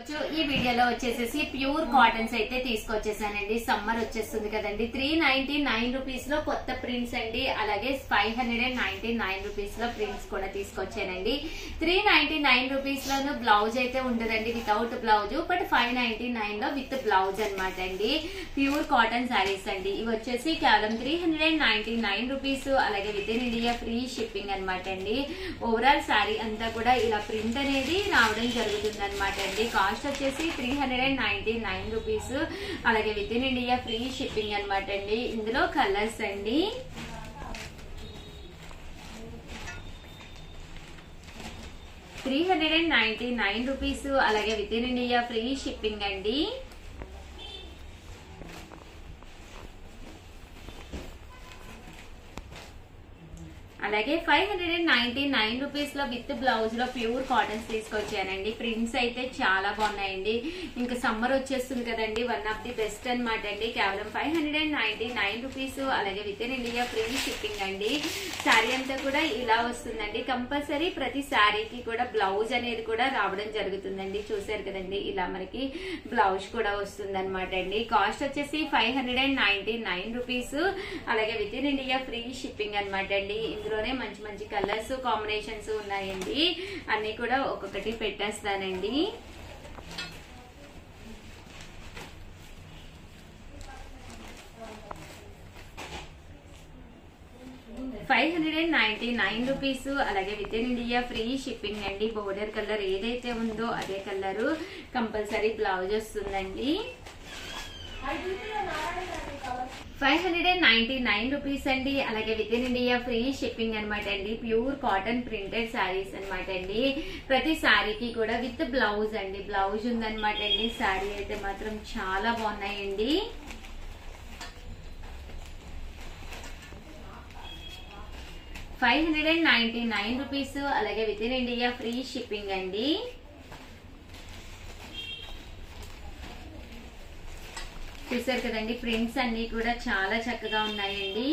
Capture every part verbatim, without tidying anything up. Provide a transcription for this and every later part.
ఈ వీడియోలో వచ్చేసేసి ప్యూర్ కాటన్స్ అయితే తీసుకొచ్చేసానండి. సమ్మర్ వచ్చేస్తుంది కదండి. త్రీ నైన్టీ నైన్ రూపీస్ లో కొత్త ప్రింట్స్ అండి. అలాగే five hundred and ninety nine rupees లో ప్రింట్స్ కూడా తీసుకొచ్చానండి. త్రీ నైన్టీ నైన్ రూపీస్ లోను బ్లౌజ్ అయితే ఉండదండి, without blouse. But five ninety nine లో విత్ బ్లౌజ్ అనమాట అండి. ప్యూర్ కాటన్ శారీస్ అండి. ఇవి వచ్చేసి కేవలం three hundred and ninety nine rupees. అలాగే with in India free shipping అనమాట అండి. ఓవరాల్ శారీ అంతా కూడా ఇలా ప్రింట్ అనేది రావడం జరుగుతుంది అనమాట అండి. కాస్ట్ వచ్చేసి three hundred and ninety nine rupees. అలాగే with in India free shipping అనమాట అండి. ఇందులో కలర్స్ అండి. Three hundred and ninety nine rupees. అలాగే with in India free shipping అండి. అలాగే five hundred and ninety nine rupees లో విత్ బ్లౌజ్ లో ప్యూర్ కాటన్స్ తీసుకొచ్చానండి. ప్రింట్స్ అయితే చాలా బాగున్నాయండి. ఇంకా సమ్మర్ వచ్చేస్తుంది కదండి, వన్ ఆఫ్ ది బెస్ట్ అనమాట అండి. కేవలం five hundred and ninety nine rupees. అలాగే with in India free shipping అండి. శారీ అంతా కూడా ఇలా వస్తుందండి. కంపల్సరీ ప్రతి శారీకి కూడా బ్లౌజ్ అనేది కూడా రావడం జరుగుతుందండి. చూసారు కదండి, ఇలా మనకి బ్లౌజ్ కూడా వస్తుంది అనమాట అండి. కాస్ట్ వచ్చేసి five hundred and ninety nine rupees. అలాగే with in India free shipping అనమాట అండి. ఇందులోనే మంచి మంచి కలర్స్ కాంబినేషన్స్ ఉన్నాయండి. అన్ని కూడా ఒక్కొక్కటి పెట్టేస్తానండి. Five hundred and ninety nine rupees. అలాగే with in India free shipping అండి. బోర్డర్ కలర్ ఏదైతే ఉందో అదే కలర్ కంపల్సరీ బ్లౌజ్ వస్తుందండి. Five hundred and ninety nine rupees అండి. అలాగే with in India free shipping అనమాట అండి. ప్యూర్ కాటన్ ప్రింటెడ్ శారీస్ అనమాట అండి. ప్రతి శారీకి కూడా విత్ బ్లౌజ్ అండి. బ్లౌజ్ ఉందనమాట అండి. శారీ అయితే మాత్రం చాలా బాగున్నాయండి. Five hundred and ninety nine rupees. అలాగే with in India free shipping అండి. చూసారు కదండి, ప్రింట్స్ అన్ని కూడా చాలా చక్కగా ఉన్నాయండి.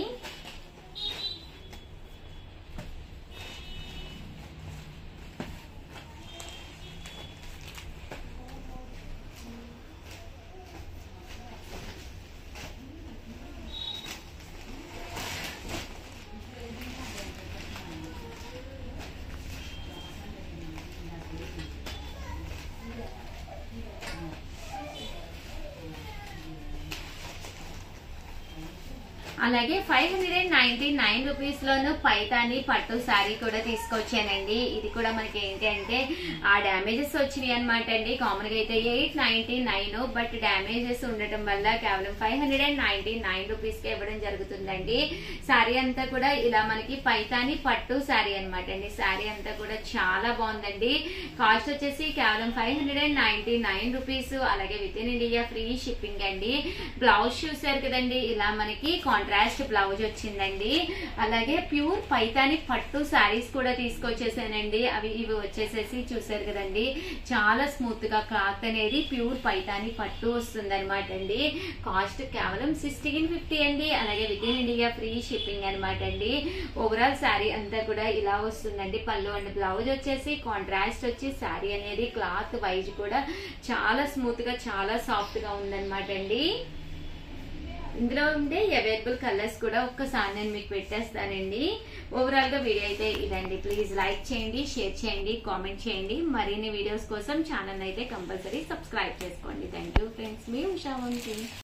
అలాగే five hundred and ninety nine rupees లోను పైతాని పట్టు శారీ కూడా తీసుకొచ్చానండి. ఇది కూడా మనకి ఏంటి అంటే ఆ డ్యామేజెస్ వచ్చినాయి అనమాట అండి. కామన్ గా అయితే eight ninety nine, but damages ఉండటం వల్ల కేవలం five hundred and ninety nine rupees కి ఇవ్వడం జరుగుతుందండి. శారీ అంతా కూడా ఇలా మనకి పైతాని పట్టు శారీ అనమాట అండి. శారీ అంతా కూడా చాలా బాగుందండి. కాస్ట్ వచ్చేసి కేవలం five hundred and ninety nine rupees. అలాగే with in India free shipping అండి. బ్లౌజ్ చూసారు కదండి, ఇలా మనకి కాంట్రాక్ట్ బ్లౌజ్ వచ్చిందండి. అలాగే ప్యూర్ పైతాని పట్టు శారీస్ కూడా తీసుకొచ్చేసానండి. అవి ఇవి వచ్చేసేసి చూసారు కదండి, చాలా స్మూత్ గా క్లాత్ అనేది ప్యూర్ పైతాని పట్టు వస్తుంది అనమాట అండి. కాస్ట్ కేవలం సిక్స్టీన్ ఫిఫ్టీ అండి. అలాగే with in India free shipping అనమాట అండి. ఓవరాల్ శారీ అంతా కూడా ఇలా వస్తుందండి. పళ్ళు అండ్ బ్లౌజ్ వచ్చేసి కాంట్రాస్ట్ వచ్చి శారీ అనేది క్లాత్ వైజ్ కూడా చాలా స్మూత్ గా చాలా సాఫ్ట్ గా ఉందన్నమాట అండి. ఇందులో ఉండే అవైలబుల్ కలర్స్ కూడా ఒక్కసారి నేను మీకు పెట్టేస్తానండి. ఓవరాల్ గా వీడియో అయితే ఇదండి. ప్లీజ్ లైక్ చేయండి, షేర్ చేయండి, కామెంట్ చేయండి. మరిన్ని వీడియోస్ కోసం ఛానల్ అయితే కంపల్సరీ సబ్స్క్రైబ్ చేసుకోండి. థ్యాంక్ యూ ఫ్రెండ్స్, మీ ఉషా వంశీ.